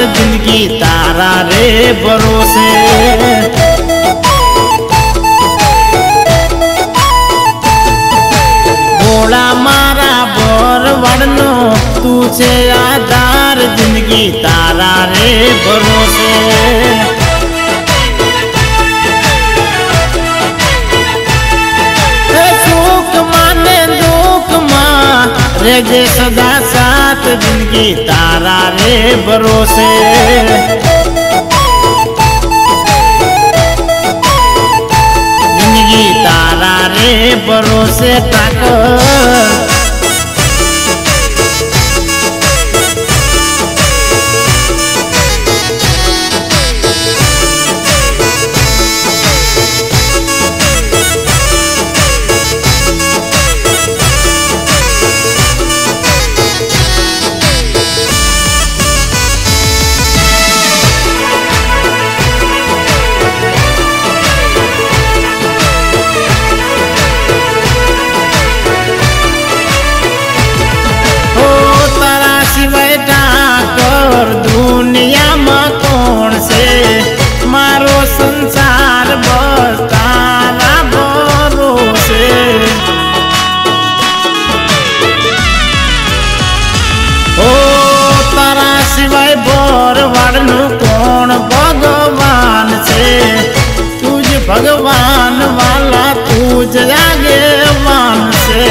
जिंदगी तारा रे भरोसे। भोला मारा बोरवड़नो तू छे आधार जिंदगी तारा रे भरोसे। सुख माने दुख मां रेजे सदा साथ जिंदगी तारा रे भरोसे। जिंदगी तारा रे भरोसे ठाकर। दुनिया में कौन से मारो संसार बस तारा भरोसे। ओ तारा सिवाय बोरवड़नु कौन भगवान से। तुझ भगवान वाला तुझ आगे मान से।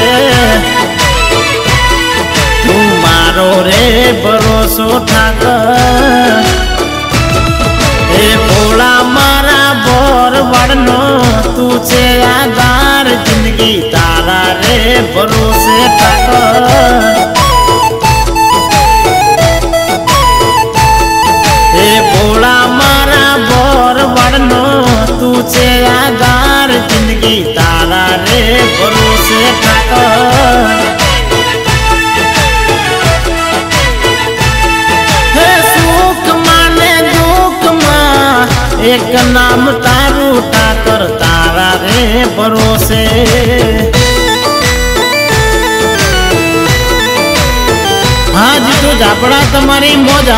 तू मारो रे भरोसो ठाकर। ए भोला मारा बोरवड़नो तू छे आधार जिंदगी तारा रे भरोसे ठाकर। ए भोला मारा बोरवड़नो तू छे आधार जिंदगी तारा रे भरोसे ठाकर। एक नाम तारू ठाकर तारा रे भरोसे। हाँ जी तो झापड़ा तुम्हारी मौजा।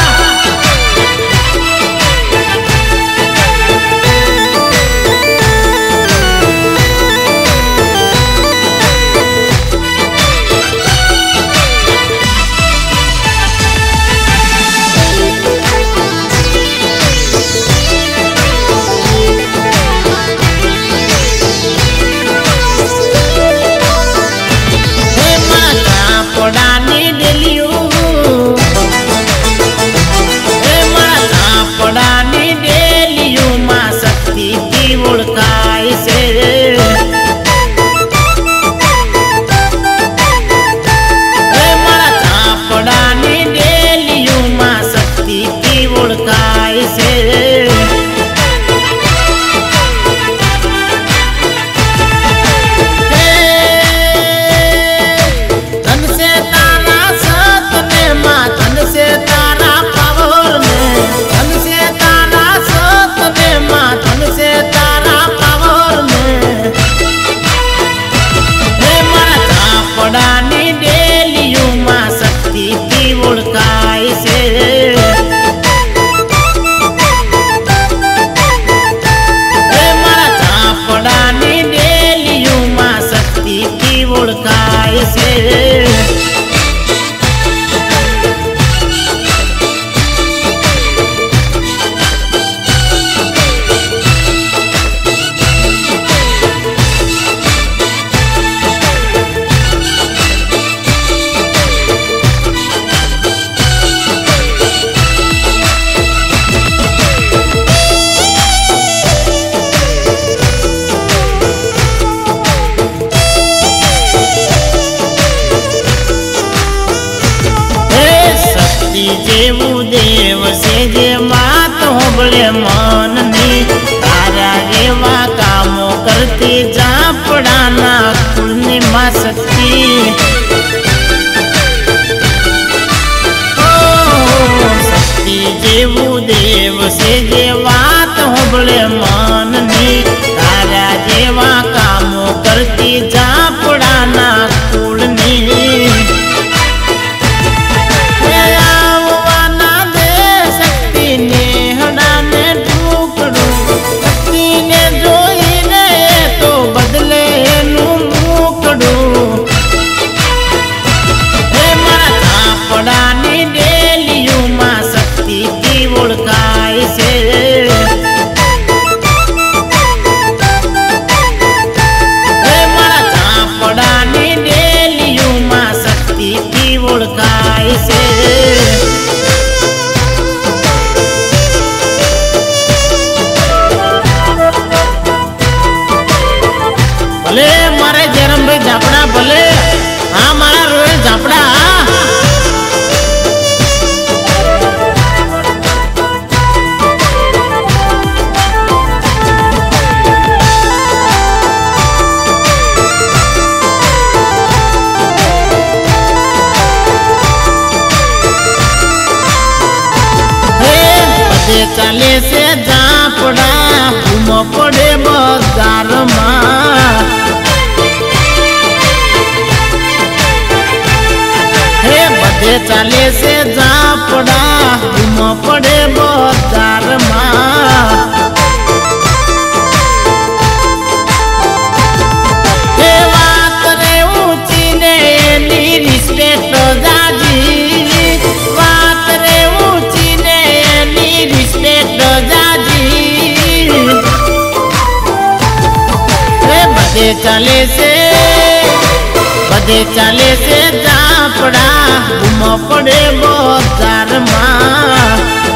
जेवू देव से जे मात होबले मन नी तारा एवा कामो करती झापड़ाना पूर्णिमा शक्ति। शक्ति जेवू देव से जे बात होबले मन नी तारा जेवा कामो करती झापड़ाना कुलनी। चाले से जापड़ा घूमो पड़े बाजार में। हे बदे चाले से जापड़ा घूमो पड़े बाजार में। हे बात रे ऊंची ने नी रिस्पेक्ट जाजी, बात रे ऊंची ने नी रिस्पेक्ट जाजी। हे बदे चाले से जापड़ा घूमो पड़े बाजार में।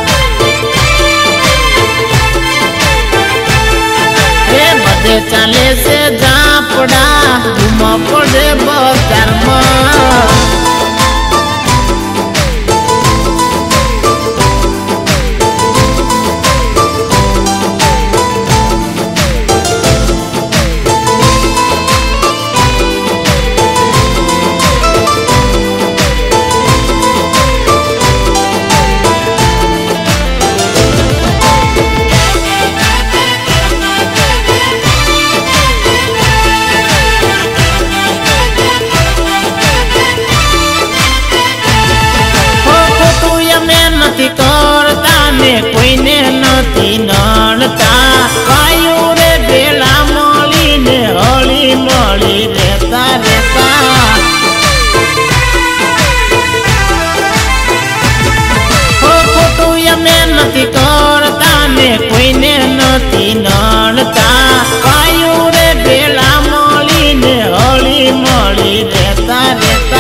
हे बदे चाले से जापड़ा घूमो पड़े बाजार में। करता ने कोई ने नथी नड़ता, वायु रे बेला मળી ने हળી मળી रहता रहता। हो खोटू यमे नथी करता ने कोई ने नथी नड़ता, वायु रे बेला मળી ने हળી मળી रहता रहता।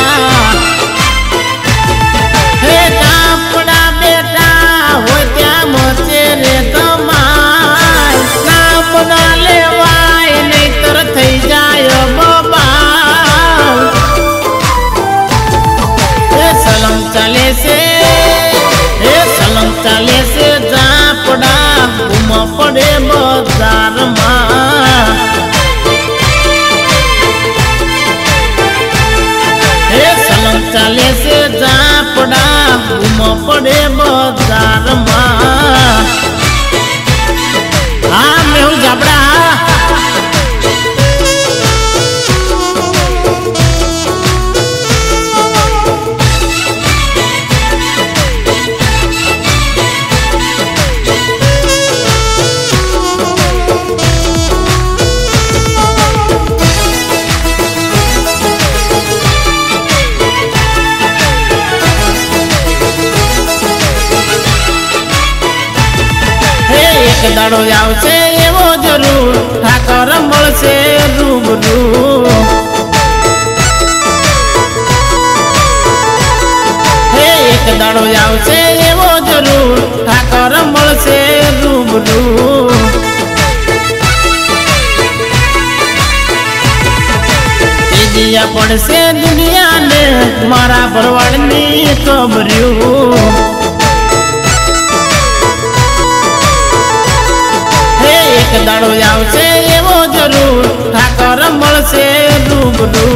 चाले से जापड़ा घूमो पड़े बाजार में। हे सलम चाले से जापड़ा घूमो पड़े बाजार में। हाँ मैं हूँ जापड़ा। एक दाड़ो आवशे एवो जरूर ठाकर मळशे रूबरू। हे एक दाड़ो आवशे एवो जरूर ठाकर मळशे रूबरू। तेजिया पड़शे दुनिया ने मारा भरवाड़नी खबर्યું। एक दाड़ो आवशे एवो जरूर ठाकर मळशे रूबरू।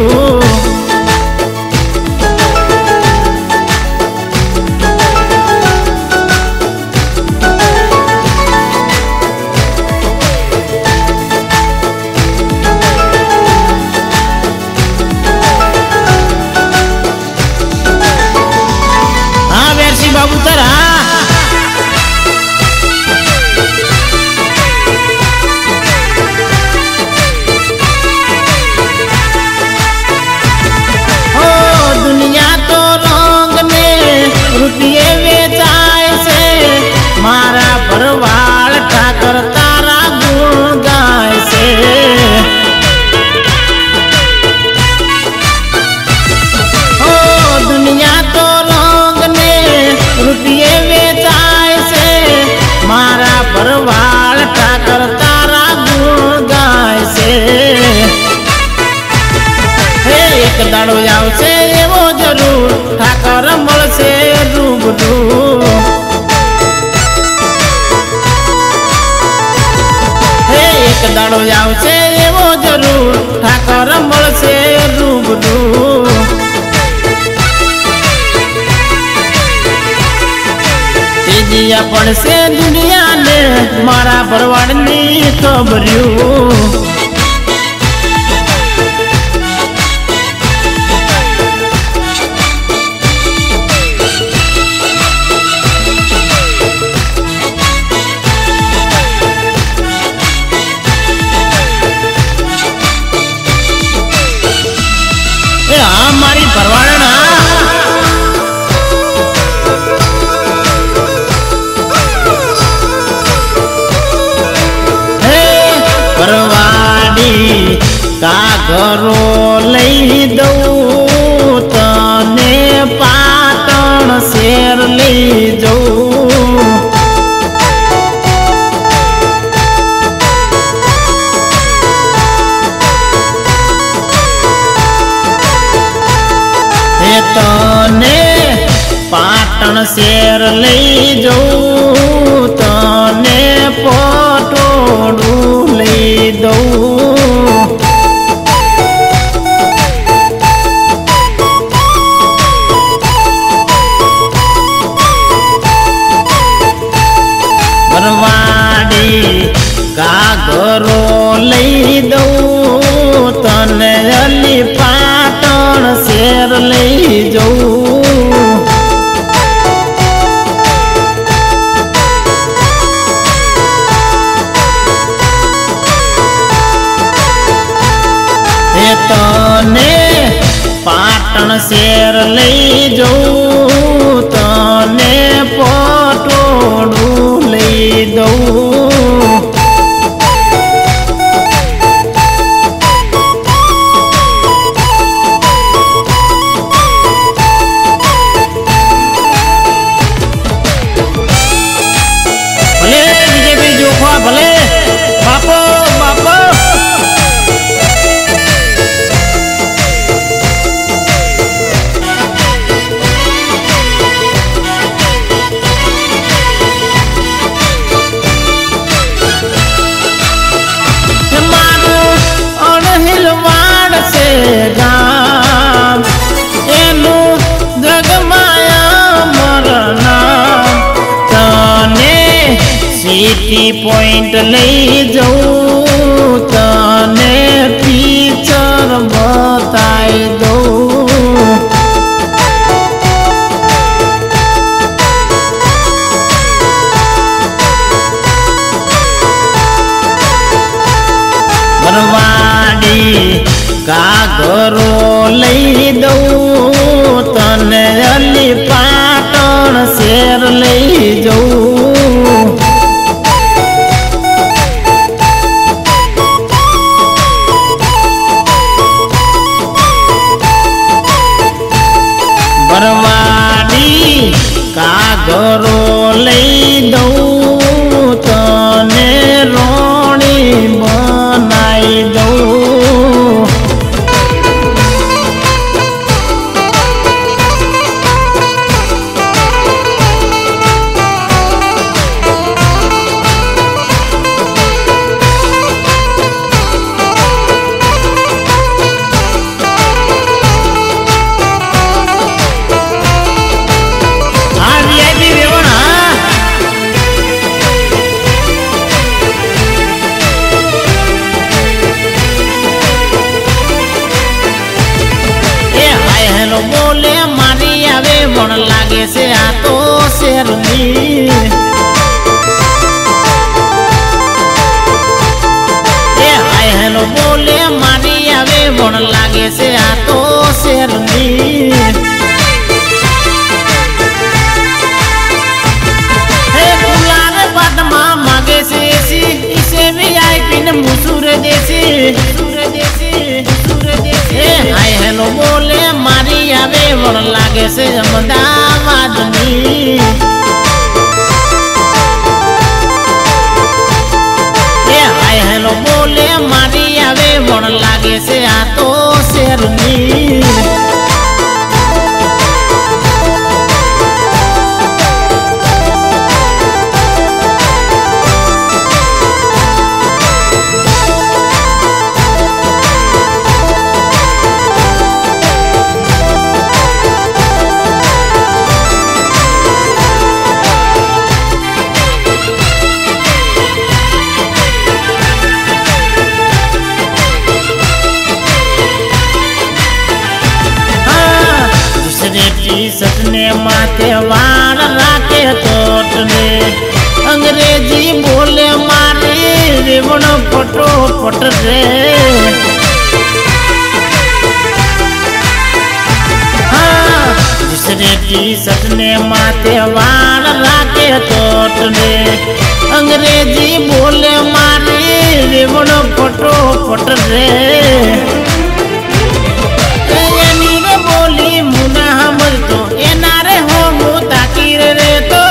हाँ वेरसी बाबू तरा रुपये वेचाय से मारा भरवाड़ ठाकर तारा गुण गाय से। ओ दुनिया तो रंग ने रुपये वेचाय से मारा भरवाड़ ठाकर तारा गुण गाय से। हे एक दाड़ो आवशे एवो जरूर ठाकर मळशे रूबरू। हे एक दाड़ो आवशे एवो जरूर ठाकर मळशे रूबरू। जिया पड़से दुनिया ने मारा भरवाड़नी खबर्યું हमारी भरवाड़ना भरवाड़ी का घरो लई दऊं तने पाटण शेर लई जाऊं तने पाटण शेर लई जाऊं तने पटोड़ू लई दऊं भरवाड़ी का घरो लई दऊं तने अली पाटण शेर लई जाऊं तने पाटण शेर लई जाऊं तने पटोड़ू लई दऊं भले बीजेपी जोखा भले बापो बापो गाम एनु जगमाया मरना तने सिटी पॉइंट लई जाऊं तने पिक्चर बताई दऊं भरवाड़ी का घरो लई दऊं तने अली पाटण शेर लई जाऊं भरवाड़ी का घरो लई दऊं तने रोणी बनाई दऊं बोले मारी आवे मन लागे से आ तो शेरनी ए हाय हेलो बोले मारी आवे मन लागे से आ तो शेरनी हे गुलार पद्मा मागे से इसे भी आई पिन मुसुर देसी हाय हेलो बोले मारी आवे मन लागे से अहमदाबाद में हाय हेलो बोले मारी आवे मन लागे से आ तो शेरनी रे अंग्रेजी बोले मारी रेवण फटोफट रे जिसने टी शर्ट ने माथे वाल राखे तोट रे अंग्रेजी बोले मारी रेवण फटोफट रे बोली मुना हमर तो एनारे हो मुताकीर रे तो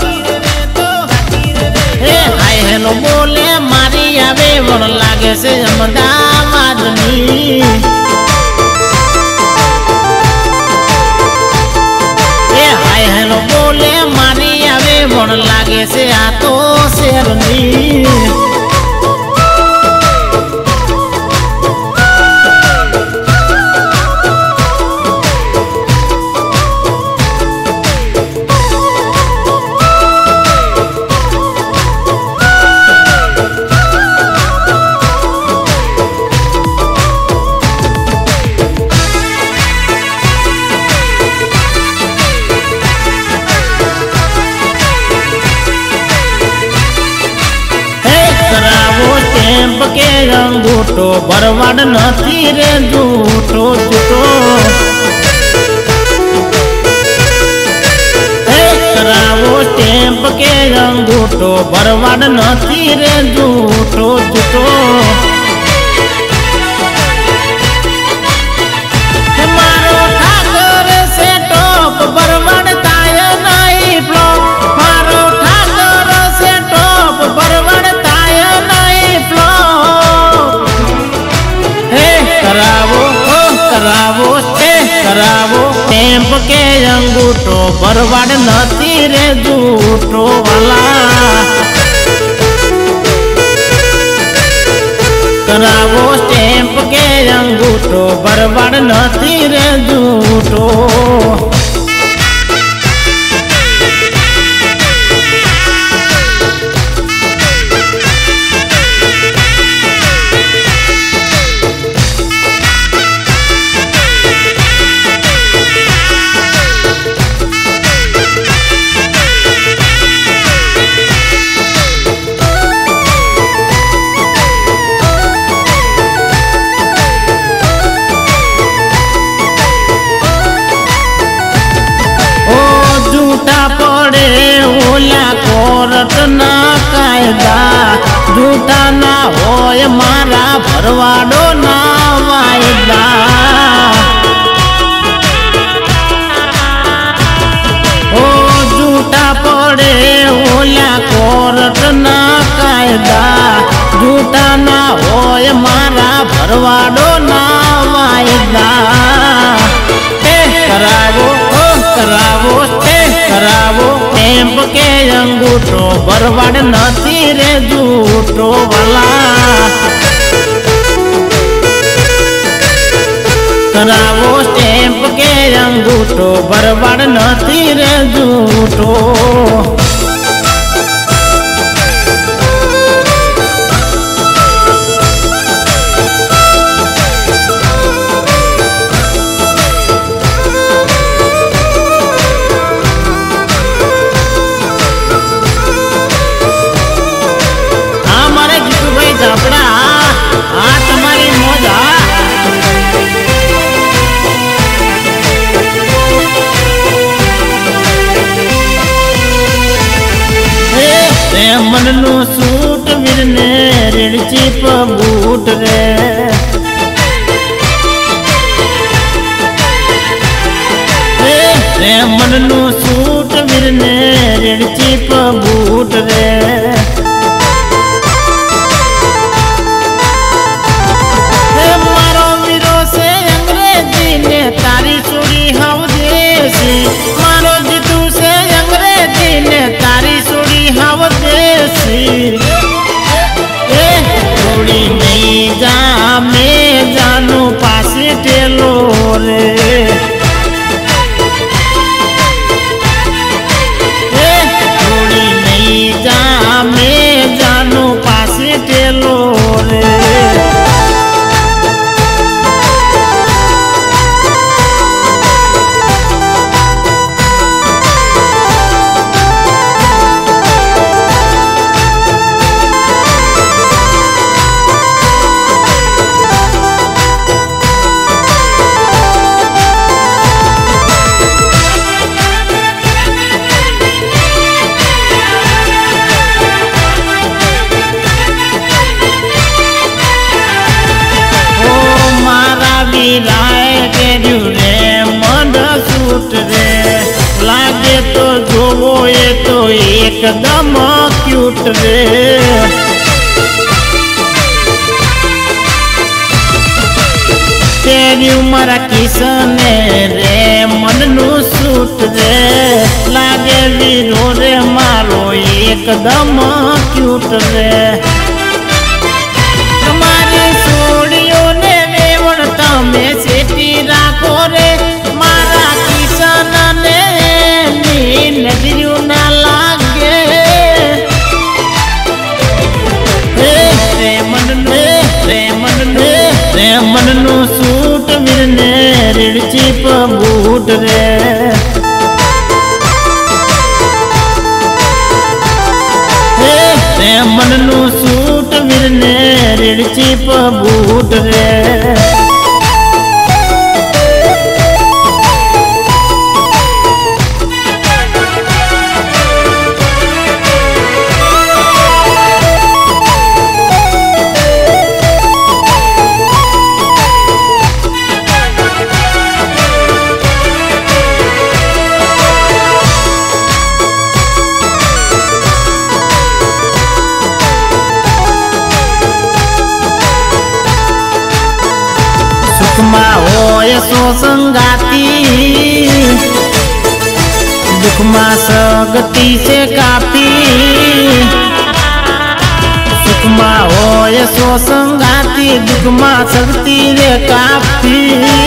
हे हाय हेलो बोले मारी आवे वन लागे से अहमदाबाद नी हे हाय हेलो बोले मारी आवे वन लागे से आ तो शेरनी के अंगूठो बरवाड़ नथी रे झूठो झूठो करावो स्टैम्प के अंगूठो बरवाड़ नथी रे झूठो झूठो मारो ठाकर से टॉप बरवाड़ ताय नहीं फ्लॉप मारो ठाकर से टॉप बरवाड़ ताय नहीं फ्लॉप करावो टेम्प के अंगूठो बरवाड़ नथी रे झूठो वाला करावो टेम्प के अंगूठो बरवाड़ नथी रे झूठो पड़े ओला कोरट ना कायदा झूठा ना होय मारा भरवाड़ो ना वायदा ओ झूठा पड़े ओला कोरट ना कायदा झूठा ना होय मारा भरवाड़ो ना वायदा करावो टेम्प के अंगूठो बरवाड़ नथी रे झूठो वाला करावो टेम्प के अंगूठो बरवाड़ नथी रे झूठो मन नो सूट मिलने ऋण चिप बूट रे मन नो सूट मिलने ऋण चिप बूट रे मारो वीरो से अंग्रेजी ने तारी चूड़ी हम देसी मारो जीतू से अंग्रेजी ने तारी चूड़ी हम थोड़ी नहीं जा मैं जानू पास टेलो रे थोड़ी नहीं जा मैं जानू पास टेलो रे क्यूट रे तेरी उम्र किसने रे मननु सूट रे लागे वीरो रे मारो एकदम क्यूट रे तुम्हारी सोड़ियों ने वेवण तमे सेटी राखो रे मारा किसन ने नजरियों ना लागे रे मननु सूट मिलने रिड़ची बूट रे मननु सूट मिलने रिड़ची बूट रे दुखमा होय सो संगाती दुखमा सगती से कापी सुखमा होय सो संगाती दुखमा सगती रे कापी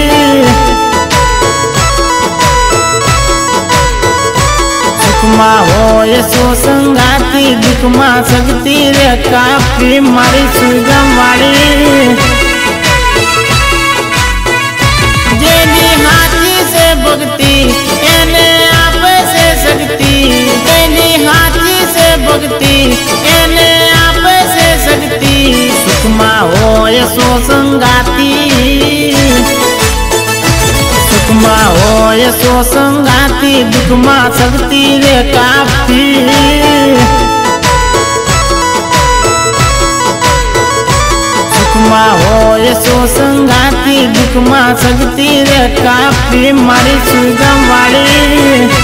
सुखमा होय सो संगाती दुखमा सगती रे कापी मारी सुगम वाली हाथी से भक्ति एने आप से शक्ति तेनी हाथी से भक्ति एने आप से शक्ति सुखमा होय सो संगाती सुखमा होय सो संगाती दुखमा शक्ति रे काफी सुखमा होय सो संगाती दुखमा शक्ति रे काफी मारी सुगम वाली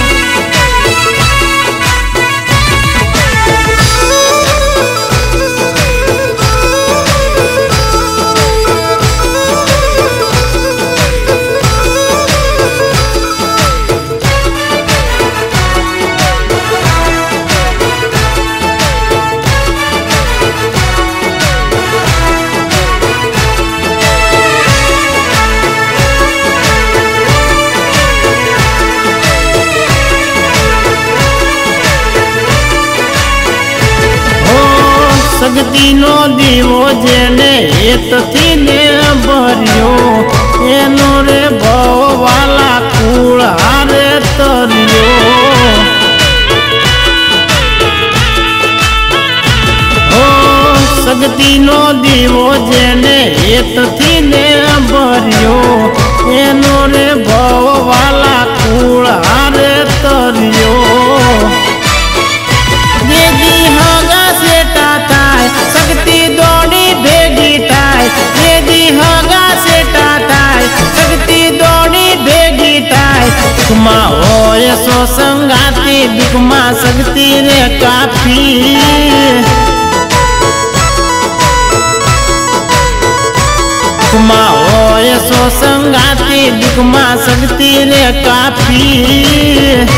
सगती नो दीवो जेने हेत थी ने भरियो एनो रे भव वाला कूड़ हारे तरियो ओ सगती नो दीवो जेने हेत थी ने भरियो एनो रे भव वाला कूड़ हारे तरियो शक्ति दौड़ी भेगी ताय यदि होगा सेटा ताय शक्ति दौड़ी भेगी ताय दुखमा होय सो संगाती दुखमा शक्ति रे काफी दुखमा होय सो संगाती दुखमा शक्ति रे काफी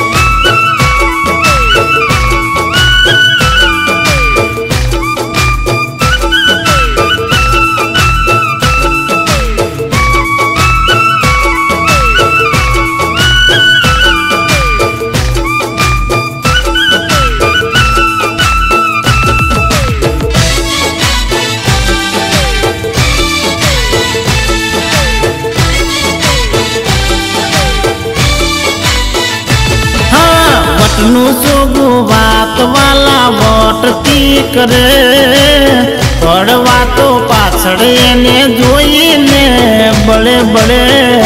नु सोगु बात वाला वटती करे पड़वा तो पाछड़े ने जोई ने बड़े बड़े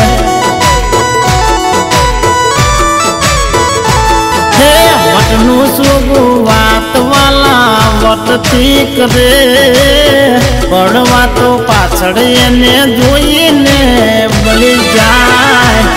हे वटनु सोगु बात वाला वटती करे पड़वा तो पाछड़े ने जोई ने बड़ी जाए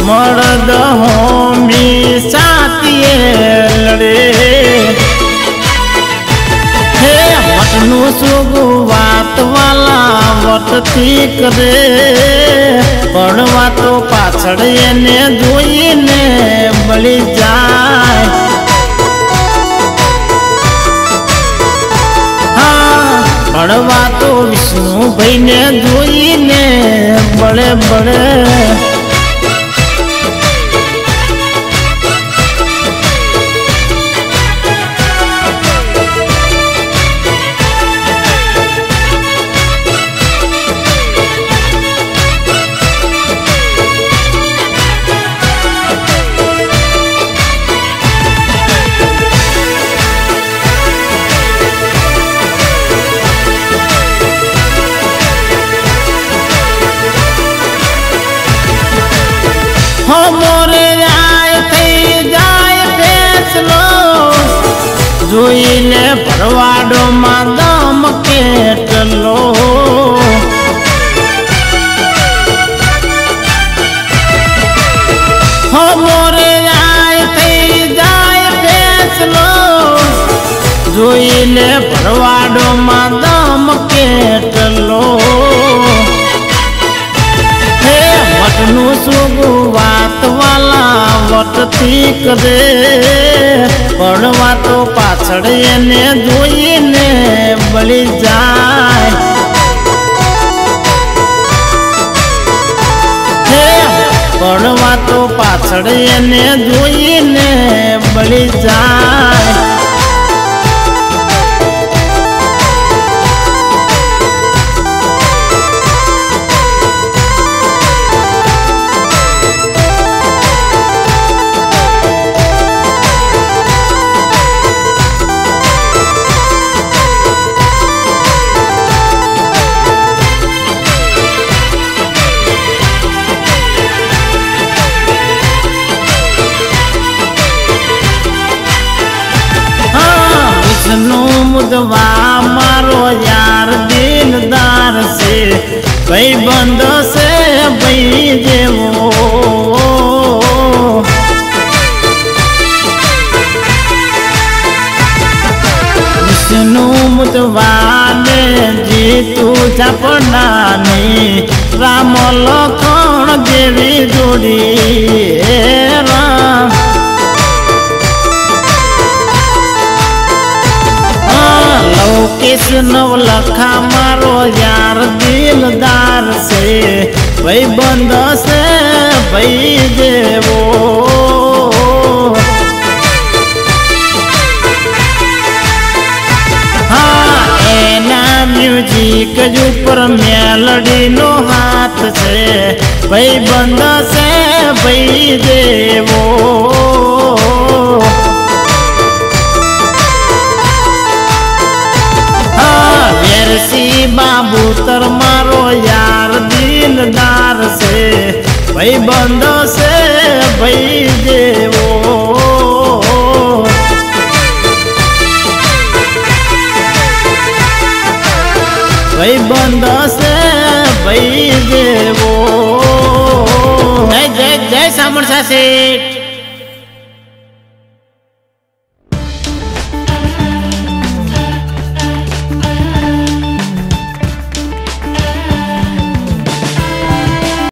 मर्द होमी साथिए लड़े हे वटनु सुगुवात वाला वटती करे पड़वा तो पाछड़ एने जोईने बळी जाय पड़वा तो विष्णु भाई ने जोईने बड़े बड़े मोरे आय थई जाय फैसलो जोईने भरवाडो में दम केटलो हो मोरे आय थई जाय फैसलो जोईने भरवाडो में दम केटलो वटनु सुगुवात वाला वटती करे पड़वा तो पाछड़ एने जोईने बळी जाय पड़वा तो पाछड़ एने जोईने बळी जाय मुदवा मारो यार दिलदार से भाई बंद से भाई देवो विष्णु मुदवा ने जीतू झपनानी राम लखन देवी जोड़ी राम कृष्ण लखा मारो यार दिलदार से भाई बंद से भाई देवो हाँ एना म्यूजिक ऊपर मेलडी नो हाथ से भाई बंद से भाई देवो बाबू तर मारो यार दिलदार से भाई बंद से भाई देवो भाई बंद से भाई देवो जय जय जय सामरसा सेठ।